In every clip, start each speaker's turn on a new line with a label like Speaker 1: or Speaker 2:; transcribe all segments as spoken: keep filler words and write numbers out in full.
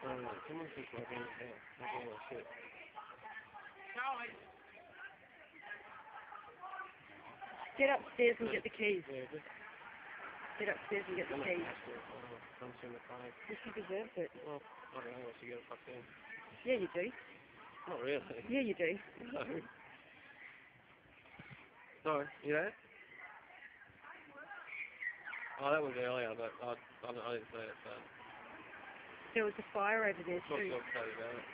Speaker 1: Um, someone's just walking in the house. Making all shit.
Speaker 2: Get upstairs and get the keys.
Speaker 1: Yeah, just...
Speaker 2: Get upstairs and get the
Speaker 1: I'm not
Speaker 2: keys.
Speaker 1: past it. Oh, I'm seeing the five.
Speaker 2: Well, she deserves it.
Speaker 1: Well, I don't know. She got fucked in.
Speaker 2: Yeah, you do.
Speaker 1: Not really.
Speaker 2: Yeah, you do.
Speaker 1: No. Sorry, you there? Oh, that was earlier, but I, I, I didn't see it, so...
Speaker 2: There was a fire over there
Speaker 1: Not
Speaker 2: too.
Speaker 1: sure how you about it.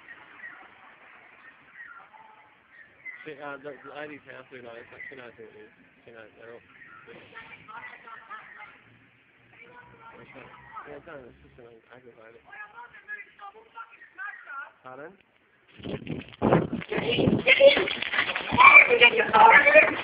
Speaker 1: She, uh, the, the lady's house who knows, like, she knows who it is. She knows, they're all... Yeah, don't, it's just an aggravated. Pardon?
Speaker 3: Get in! Get in! Get your car! Get in!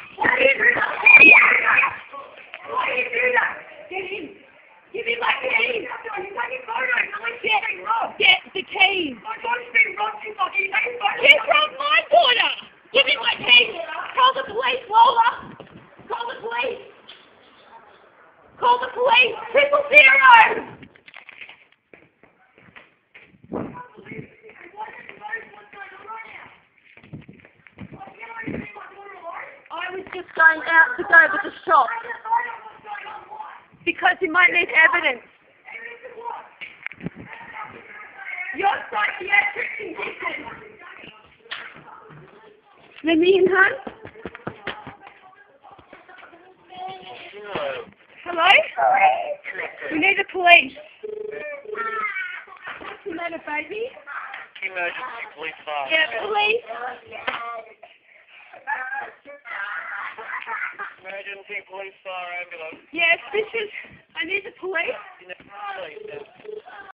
Speaker 3: Why are you doing that? Get in! Give me my keys! I'm doing fucking photos! I'm getting robbed!
Speaker 2: Get the keys!
Speaker 3: My daughter's been robbed in fucking taking photos!
Speaker 2: Get from my daughter!
Speaker 3: Give me my keys! Call the police, Lola! Call the police! Call the police! Triple zero!
Speaker 2: I was just going out to go to the shop. Because you might need evidence.
Speaker 3: You're psychiatric condition!
Speaker 2: Let me in, hon. Hello? We need the police. What's the matter, baby?
Speaker 1: Emergency police fire.
Speaker 2: Yeah, police.
Speaker 1: Emergency police fire ambulance.
Speaker 2: Yes, this is... I need the police.
Speaker 1: You know, please,